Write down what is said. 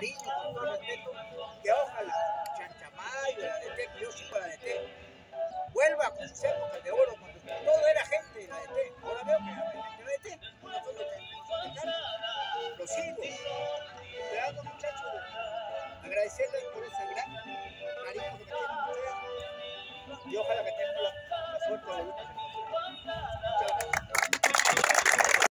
cariño, con todo respeto, que ojalá Chanchamayo, la DT, que yo sigo la DT, vuelva con sus épocas de oro, cuando todo era gente de la DT. Ahora veo que hay gente de la DT, no son de carne. Lo sigo. Esperando, muchachos, agradecerles por ese gran cariño que me tienen ustedes y ojalá que tengan la suerte de